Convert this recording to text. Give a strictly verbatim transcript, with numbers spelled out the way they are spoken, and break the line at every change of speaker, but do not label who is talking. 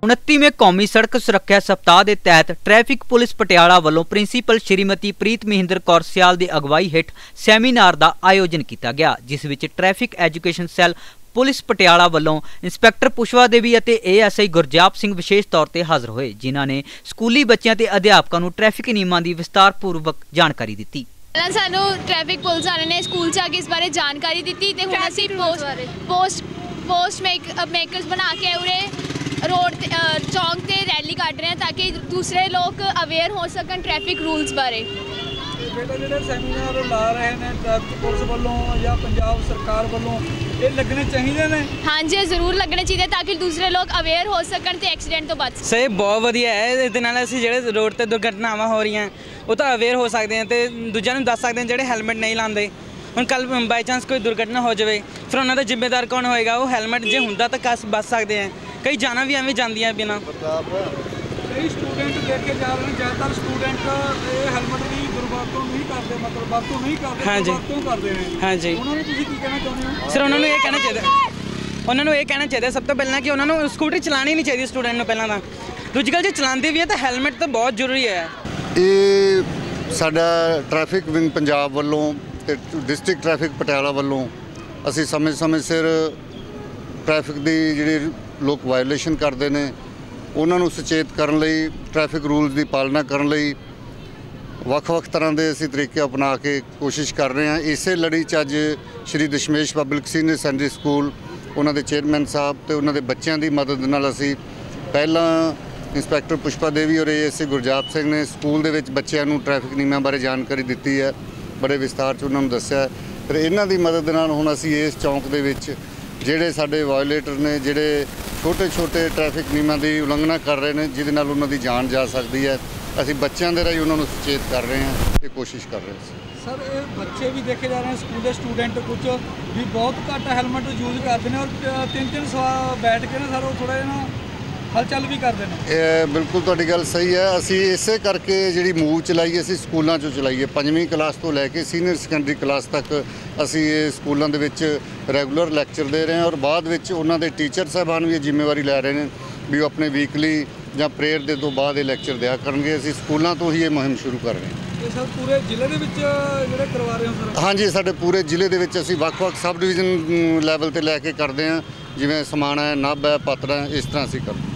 उनतीवें कौमी सड़क सुरक्षा सप्ताह के तहत ट्रैफिक पुलिस पटियाला वालों प्रिंसीपल श्रीमती प्रीत महेंद्र कौर सियाल की अगवाई हेठ सैमीनार का आयोजन किया गया, जिस विच traffic education cell police Patiala वालों इंस्पैक्टर पुष्पा देवी और ए एस आई गुरजाप सिंह विशेष तौर पर हाजिर होए, जिन्हों ने स्कूली बच्चों के अध्यापकों को ट्रैफिक नियमों की विस्तारपूर्वक जानकारी दी।
सानू ट्रैफिक पुलिस वाले ने स्कूल च आके इस बारे जानकारी दी ते हुण असीं post post post make makers बना के उरे रोड चौंक ते रैली काट रहे हैं ताकि दूसरे लोग अवेयर हो सकन ट्रैफिक रूल्स बारे।
सैमीनार ला रहे हैं ट्रैफिक पुलिस वालों या पंजाब सरकार वालों ये लगने चाहिए ने?
हाँ जी, जरूर लगने चाहिए ताकि दूसरे लोग अवेयर हो सकन ते एक्सीडेंट तो बच।
सही बहुत वधिया है, इहदे नाल असीं जिहड़े रोड ते दुर्घटनावां हो रही हैं वो तो अवेयर हो सकते हैं ते दूजिਆਂ ਨੂੰ ਦੱਸ ਸਕਦੇ हैं जिहड़े हैलमेट नहीं लाते। ਹੁਣ कल बाई चांस कोई दुर्घटना हो जाए फिर उन्होंने जिम्मेदार कौन होएगा? वो हैलमेट जो होंदा तो कस बच सकते हैं, कई जाना भी एवं जांदियां बिना।
कई स्टूडेंट देखे जा रहे हैं, ज़्यादातर स्टूडेंट हैलमेट की दुर्वरतों नहीं करते, मतलब वरतों नहीं करते,
हाँ जी
करते हैं।
हाँ जी,
उन्होंने तुसीं की कहना चाहुंदे हो?
सर उन्होंने ये कहना चाहिए उन्होंने ये कहना चाहिए सब तो पहला कि उन्होंने स्कूटी चलानी नहीं चाहिए स्टूडेंट को पहला। तो दूजी गल जो चलाते भी है तो हैलमेट तो बहुत जरूरी है।
ये साडा ट्रैफिक विंग पंजाब वालों ते डिस्ट्रिक्ट ट्रैफिक पटियाला वालों असी समय समय सिर ट्रैफिक की जिहड़ी लोग वायोलेशन करते हैं उन्होंने सचेत करने लई ट्रैफिक रूल्स की पालना करने लई ਵੱਖ-ਵੱਖ तरह के असी तरीके अपना के कोशिश कर रहे हैं। इस लड़ी च अज Shri Dashmesh public senior secondary school उन्होंने चेयरमैन साहब तो उन्होंने बच्चों की मदद नाल असी पहला इंस्पैक्टर पुष्पा देवी और ए एस आई गुरजाप सिंह ने स्कूल के बच्चों को ट्रैफिक नियमों बारे जानकारी दी है, बड़े विस्तार से उन्होंने दस्या। फिर इन्हों की मदद नाल हुण असी इस चौंक के जिहड़े साडे वायोलेटर ने जिहड़े छोटे छोटे ट्रैफिक नियमों की उलंघना कर रहे हैं जिहदे नाल उन्हां दी जान जा सकती है, असी बच्चों के राही उन्होंने सचेत कर रहे हैं, ये कोशिश कर रहे हैं।
सर ये बच्चे भी देखे जा रहे हैं, स्कूल के स्टूडेंट कुछ भी बहुत घट हैलमेट यूज करते हैं और तीन तीन सौ बैठ के ना सर वो थोड़ा ना हलचल भी करते हैं।
बिल्कुल तुहाडी गल सही है, असी इसे करके जी मूव चलाई असी स्कूलों चो चलाइए पंजवीं क्लास तो लैके सीनियर सैकेंडरी क्लास तक असी स्कूलों के विच रैगूलर लैक्चर दे रहे हैं और बाद विच उन्हां दे टीचर साहबान भी जिम्मेवारी लै रहे हैं भी वो अपने वीकली ਜਾਂ प्रेयर ਦੇ ਤੋਂ ਬਾਅਦ ਇਹ ਲੈਕਚਰ ਦਿਆ ਕਰਨਗੇ। ਅਸੀਂ ਸਕੂਲਾਂ ਤੋਂ ਹੀ ਇਹ ਮੁਹਿੰਮ ਸ਼ੁਰੂ ਕਰ ਰਹੇ ਹਾਂ।
ਇਹ ਸਰ ਪੂਰੇ ਜ਼ਿਲ੍ਹੇ ਦੇ ਵਿੱਚ ਜਿਹੜੇ ਕਰਵਾ ਰਹੇ ਹੋ ਸਰ?
ਹਾਂਜੀ, ਸਾਡੇ ਪੂਰੇ ਜ਼ਿਲ੍ਹੇ ਦੇ ਵਿੱਚ ਅਸੀਂ ਵੱਖ-ਵੱਖ ਸਬ ਡਿਵੀਜ਼ਨ ਲੈਵਲ ਤੇ ਲੈ ਕੇ ਕਰਦੇ ਹਾਂ, ਜਿਵੇਂ ਸਮਾਣਾ ਹੈ, ਨਾਭਾ ਹੈ, ਪਾਤੜਾ ਹੈ, ਇਸ ਤਰ੍ਹਾਂ ਅਸੀਂ ਕਰਦੇ ਹਾਂ।